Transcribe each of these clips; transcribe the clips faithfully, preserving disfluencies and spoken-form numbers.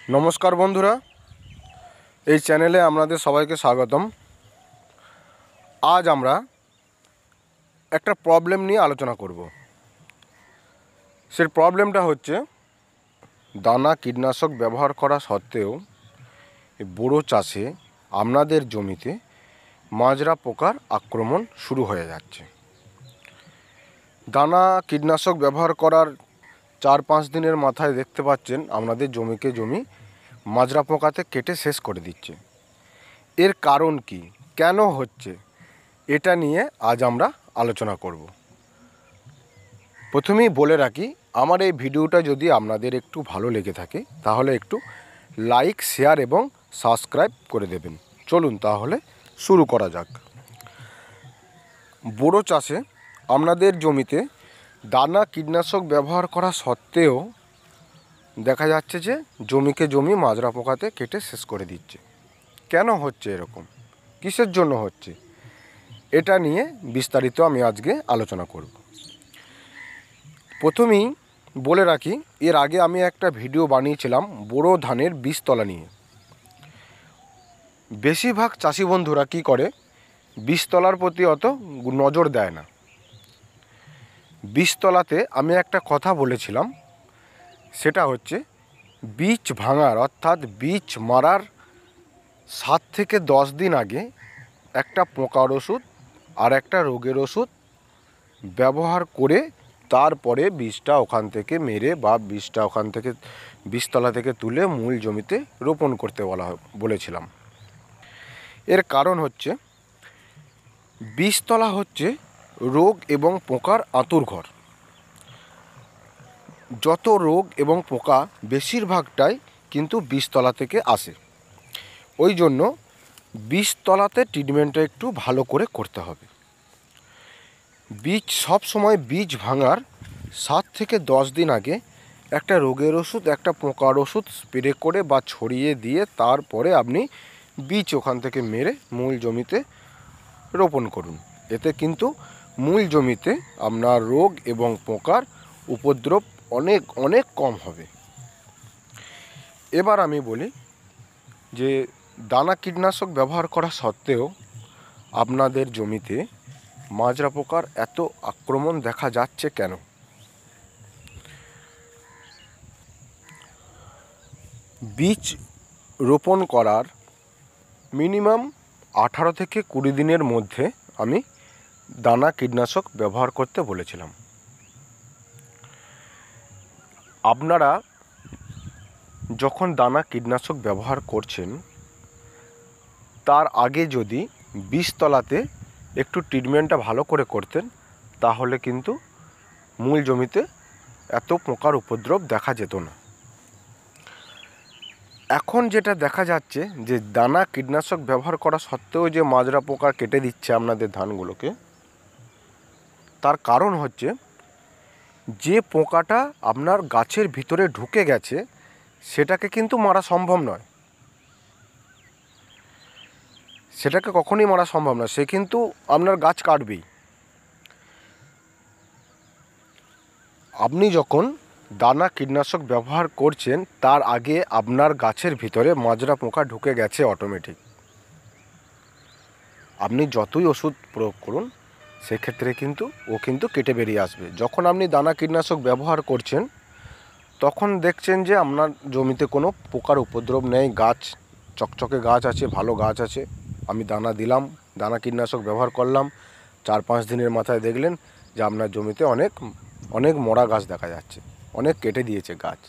নমস্কার বন্ধুরা, এই চ্যানেলে আপনাদের সবাইকে স্বাগতম। আজ আমরা একটা প্রবলেম নিয়ে আলোচনা করব। সেই প্রবলেমটা হচ্ছে দানা কীটনাশক ব্যবহার করা সত্ত্বেও বোরো চাষে আপনাদের জমিতে মাজরা পোকার আক্রমণ শুরু হয়ে যাচ্ছে। দানা কীটনাশক ব্যবহার করার চার পাঁচ দিনের মাথায় দেখতে পাচ্ছেন আপনাদের জমিকে জমি মাজরা পোকাতে কেটে শেষ করে দিচ্ছে। এর কারণ কি, কেন হচ্ছে, এটা নিয়ে আজ আমরা আলোচনা করব। প্রথমেই বলে রাখি, আমার এই ভিডিওটা যদি আপনাদের একটু ভালো লেগে থাকে তাহলে একটু লাইক, শেয়ার এবং সাবস্ক্রাইব করে দেবেন। চলুন তাহলে শুরু করা যাক। বোরো চাষে আপনাদের জমিতে দানা কীটনাশক ব্যবহার করা সত্ত্বেও দেখা যাচ্ছে যে জমিকে জমি মাজরা পোকাতে কেটে শেষ করে দিচ্ছে। কেন হচ্ছে এরকম, কিসের জন্য হচ্ছে, এটা নিয়ে বিস্তারিত আমি আজকে আলোচনা করব। প্রথমেই বলে রাখি, এর আগে আমি একটা ভিডিও বানিয়েছিলাম বোরো ধানের বীজতলা নিয়ে। বেশিরভাগ চাষি বন্ধুরা কী করে, বীজতলার প্রতি অত নজর দেয় না। বীজতলাতে আমি একটা কথা বলেছিলাম, সেটা হচ্ছে বীজ ভাঙার অর্থাৎ বীজ মারার সাত থেকে দশ দিন আগে একটা পোকার ওষুধ আর একটা রোগের ওষুধ ব্যবহার করে তারপরে বীজটা ওখান থেকে মেরে বা বীজটা ওখান থেকে বীজতলা থেকে তুলে মূল জমিতে রোপণ করতে বলা বলেছিলাম। এর কারণ হচ্ছে বীজতলা হচ্ছে রোগ এবং পোকার আঁতুড়ঘর। যত রোগ এবং পোকা বেশিরভাগটাই কিন্তু বীজতলা থেকে আসে। ওই জন্য বীজতলাতে ট্রিটমেন্টটা একটু ভালো করে করতে হবে। বীজ সব সময় বীজ ভাঙার সাত থেকে দশ দিন আগে একটা রোগের ওষুধ, একটা পোকার ওষুধ স্প্রে করে বা ছড়িয়ে দিয়ে তারপরে আপনি বীজ ওখান থেকে মেরে মূল জমিতে রোপণ করুন। এতে কিন্তু মূল জমিতে আপনার রোগ এবং পোকার উপদ্রব অনেক অনেক কম হবে। এবার আমি বলি যে দানা কীটনাশক ব্যবহার করা সত্ত্বেও আপনাদের জমিতে মাজরা পোকার এত আক্রমণ দেখা যাচ্ছে কেন। বীজ রোপণ করার মিনিমাম আঠারো থেকে কুড়ি দিনের মধ্যে আমি দানা কীটনাশক ব্যবহার করতে বলেছিলাম। আপনারা যখন দানা কীটনাশক ব্যবহার করছেন তার আগে যদি বীজতলাতে একটু ট্রিটমেন্টটা ভালো করে করতেন তাহলে কিন্তু মূল জমিতে এত পোকার উপদ্রব দেখা যেত না। এখন যেটা দেখা যাচ্ছে যে দানা কীটনাশক ব্যবহার করা সত্ত্বেও যে মাজরা পোকা কেটে দিচ্ছে আপনাদের ধানগুলোকে, তার কারণ হচ্ছে যে পোকাটা আপনার গাছের ভিতরে ঢুকে গেছে সেটাকে কিন্তু মারা সম্ভব নয়, সেটাকে কখনোই মারা সম্ভব নয়, সে কিন্তু আপনার গাছ কাটবেই। আপনি যখন দানা কীটনাশক ব্যবহার করছেন তার আগে আপনার গাছের ভিতরে মাজরা পোকা ঢুকে গেছে অটোমেটিক। আপনি যতই ওষুধ প্রয়োগ করুন সেক্ষেত্রে কিন্তু ও কিন্তু কেটে বেরিয়ে আসবে। যখন আপনি দানা কীটনাশক ব্যবহার করছেন তখন দেখছেন যে আপনার জমিতে কোনো পোকার উপদ্রব নেই, গাছ চকচকে গাছ আছে, ভালো গাছ আছে। আমি দানা দিলাম, দানা কীটনাশক ব্যবহার করলাম, চার পাঁচ দিনের মাথায় দেখলেন যে আপনার জমিতে অনেক অনেক মরা গাছ দেখা যাচ্ছে, অনেক কেটে দিয়েছে গাছ।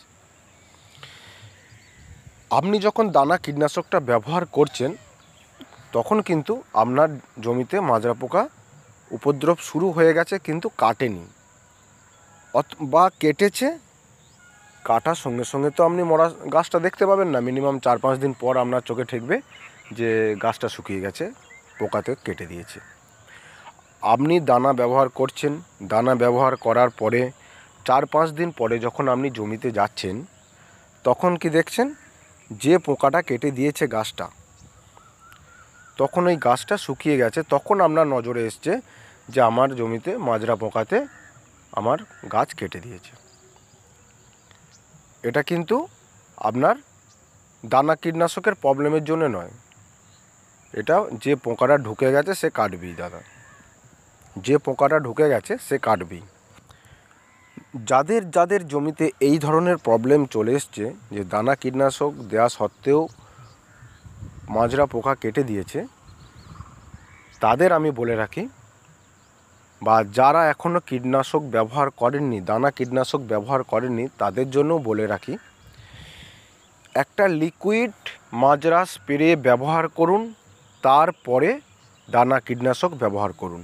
আপনি যখন দানা কীটনাশকটা ব্যবহার করছেন তখন কিন্তু আপনার জমিতে মাজরা পোকা উপদ্রব শুরু হয়ে গেছে কিন্তু কাটেনি, বা কেটেছে, কাটার সঙ্গে সঙ্গে তো আপনি মরা গাছটা দেখতে পাবেন না। মিনিমাম চার পাঁচ দিন পর আপনার চোখে ঠেকবে যে গাছটা শুকিয়ে গেছে, পোকাতে কেটে দিয়েছে। আপনি দানা ব্যবহার করছেন, দানা ব্যবহার করার পরে চার পাঁচ দিন পরে যখন আপনি জমিতে যাচ্ছেন তখন কি দেখছেন যে পোকাটা কেটে দিয়েছে গাছটা, তখন ওই গাছটা শুকিয়ে গেছে। তখন আপনার নজরে এসছে যে আমার জমিতে মাজরা পোকাতে আমার গাছ কেটে দিয়েছে। এটা কিন্তু আপনার দানা কীটনাশকের প্রবলেমের জন্য নয়, এটা যে পোকাটা ঢুকে গেছে সে কাটবেই দাদা, যে পোকাটা ঢুকে গেছে সে কাটবেই। যাদের যাদের জমিতে এই ধরনের প্রবলেম চলে এসছে যে দানা কীটনাশক দেওয়া সত্ত্বেও মাজরা পোকা কেটে দিয়েছে, তাদের আমি বলে রাখি, বা যারা এখনও কীটনাশক ব্যবহার করেননি, দানা কীটনাশক ব্যবহার করেননি, তাদের জন্য বলে রাখি, একটা লিকুইড মাজরা স্প্রে ব্যবহার করুন, তারপরে দানা কীটনাশক ব্যবহার করুন।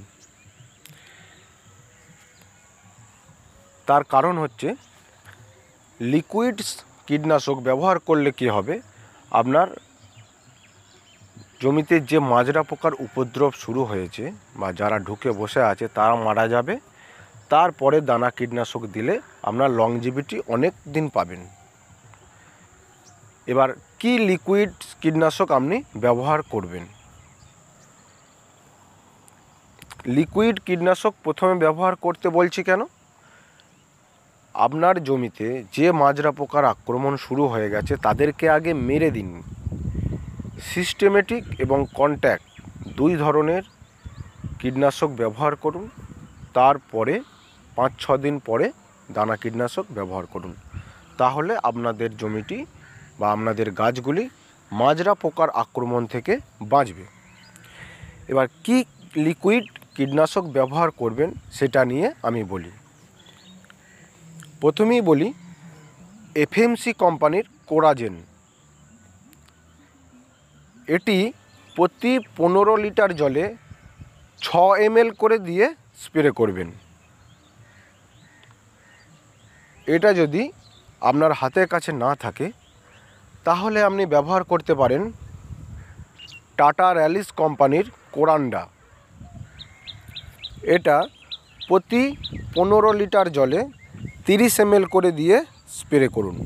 তার কারণ হচ্ছে লিকুইড কীটনাশক ব্যবহার করলে কি হবে, আপনার জমিতে যে মাজরা পোকার উপদ্রব শুরু হয়েছে বা যারা ঢুকে বসে আছে তারা মারা যাবে। তারপরে দানা কীটনাশক দিলে আপনার লংজিভিটি অনেক দিন পাবেন। এবার কি লিকুইড কীটনাশক আপনি ব্যবহার করবেন? লিকুইড কীটনাশক প্রথমে ব্যবহার করতে বলছি কেন, আপনার জমিতে যে মাজরা পোকার আক্রমণ শুরু হয়ে গেছে তাদেরকে আগে মেরে দিন। সিস্টেমেটিক এবং কন্ট্যাক্ট দুই ধরনের কীটনাশক ব্যবহার করুন, তারপরে পাঁচ ছ দিন পরে দানা কীটনাশক ব্যবহার করুন। তাহলে আপনাদের জমিটি বা আপনাদের গাছগুলি মাজরা পোকার আক্রমণ থেকে বাঁচবে। এবার কি লিকুইড কীটনাশক ব্যবহার করবেন সেটা নিয়ে আমি বলি। প্রথমেই বলি এফএমসি কোম্পানির কোরাজেন। এটি প্রতি পনেরো লিটার জলে ছ এমএল করে দিয়ে স্প্রে করবেন। এটা যদি আপনার হাতের কাছে না থাকে তাহলে আপনি ব্যবহার করতে পারেন টাটা র্যালিস কোম্পানির কোরান্ডা। এটা প্রতি পনেরো লিটার জলে তিরিশ এমএল করে দিয়ে স্প্রে করুন।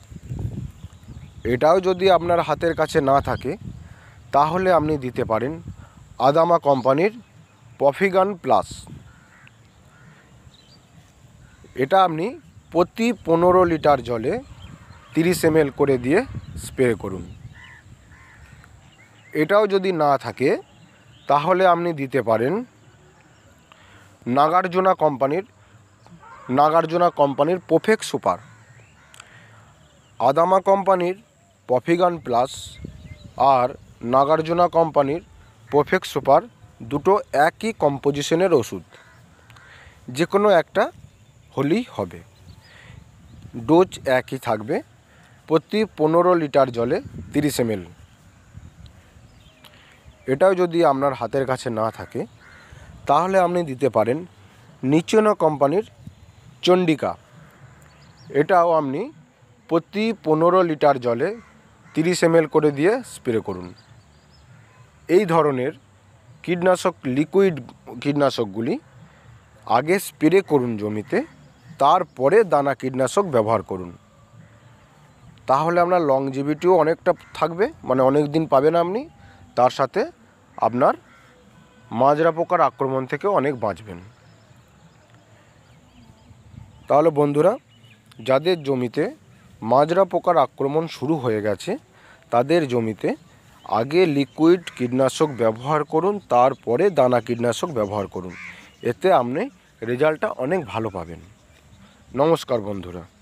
এটাও যদি আপনার হাতের কাছে না থাকে তাহলে আপনি দিতে পারেন আদামা কোম্পানির পফিগান প্লাস। এটা আপনি প্রতি পনেরো লিটার জলে তিরিশ এমএল করে দিয়ে স্প্রে করুন। এটাও যদি না থাকে তাহলে আপনি দিতে পারেন নাগার্জুনা কোম্পানির নাগার্জুনা কোম্পানির পোফেক সুপার। আদামা কোম্পানির পফিগান প্লাস আর নাগার্জুনা কোম্পানির পোফেক সুপার দুটো একই কম্পোজিশনের ওষুধ, যে কোনো একটা হলেই হবে। ডোজ একই থাকবে, প্রতি পনেরো লিটার জলে তিরিশ এমএল। এটাও যদি আপনার হাতের কাছে না থাকে তাহলে আপনি দিতে পারেন নিচনা কোম্পানির চণ্ডিকা। এটাও আপনি প্রতি পনেরো লিটার জলে তিরিশ এমএল করে দিয়ে স্প্রে করুন। এই ধরনের কীটনাশক লিকুইড কীটনাশকগুলি আগে স্প্রে করুন জমিতে, তারপরে দানা কীটনাশক ব্যবহার করুন। তাহলে আপনার লংজিভিটিও অনেকটা থাকবে, মানে অনেক দিন পাবেন আপনি, তার সাথে আপনার মাজরা পোকার আক্রমণ থেকেও অনেক বাঁচবেন। তাহলে বন্ধুরা, যাদের জমিতে মাজরা পোকার আক্রমণ শুরু হয়ে গেছে তাদের জমিতে আগে লিকুইড কীটনাশক ব্যবহার করুন, তারপরে দানা কীটনাশক ব্যবহার করুন। এতে আপনি রেজাল্টটা অনেক ভালো পাবেন। নমস্কার বন্ধুরা।